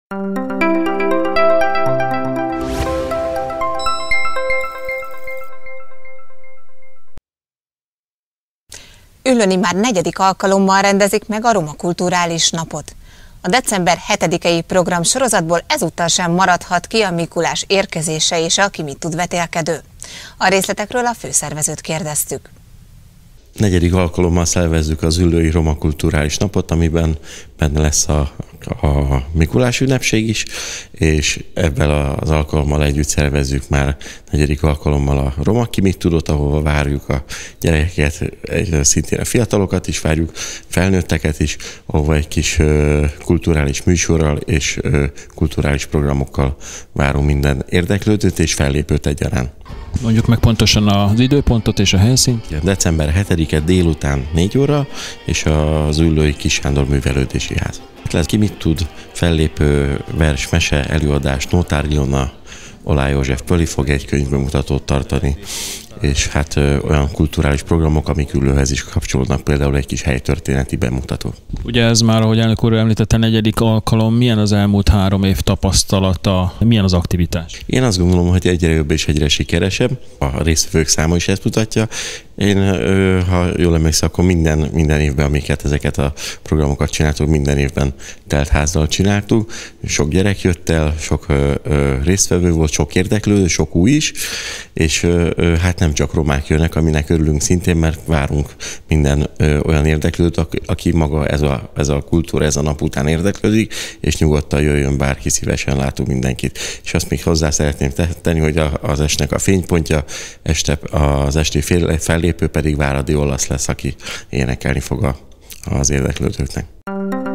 Üllőni már 4. alkalommal rendezik meg a Roma Kulturális Napot. A december 7-i program sorozatból ezúttal sem maradhat ki a Mikulás érkezése és a ki mit tud vetélkedő. A részletekről a főszervezőt kérdeztük. 4. alkalommal szervezzük az Üllői Roma Kulturális Napot, amiben benne lesz a Mikulás ünnepség is, és ebben az alkalommal együtt szervezzük már 4. alkalommal a Roma Ki mit tudott, ahova várjuk a gyerekeket, szintén a fiatalokat is várjuk, felnőtteket is, ahova egy kis kulturális műsorral és kulturális programokkal várunk minden érdeklődőt és fellépőt egyaránt. Mondjuk meg pontosan az időpontot és a helyszínt. December 7-e délután 4 óra, és az Üllői Kis Sándor Művelődési Ház. Lesz ki mit tud, fellépő, vers, mese, előadás, Nótár Ilona, Olá József Pöli fog egy könyvbemutatót tartani, és hát olyan kulturális programok, amik Üllőhez is kapcsolódnak, például egy kis helytörténeti bemutató. Ugye ez már, ahogy elnök úr említette, 4. alkalom, milyen az elmúlt 3 év tapasztalata, milyen az aktivitás? Én azt gondolom, hogy egyre jobb és egyre sikeresebb, a résztvevők száma is ezt mutatja. Én, ha jól emlékszem, akkor minden évben, amiket ezeket a programokat csináltuk, minden évben telt házzal csináltuk. Sok gyerek jött el, sok résztvevő volt, sok érdeklődő, sok új is, és hát nem csak romák jönnek, aminek örülünk szintén, mert várunk minden olyan érdeklődőt, aki maga ez a kultúra, ez a nap után érdeklődik, és nyugodtan jöjjön bárki, szívesen látunk mindenkit. És azt még hozzá szeretném tenni, hogy az estnek a fénypontja, az esti fellépő pedig Váradi Olasz lesz, aki énekelni fog az érdeklődőknek.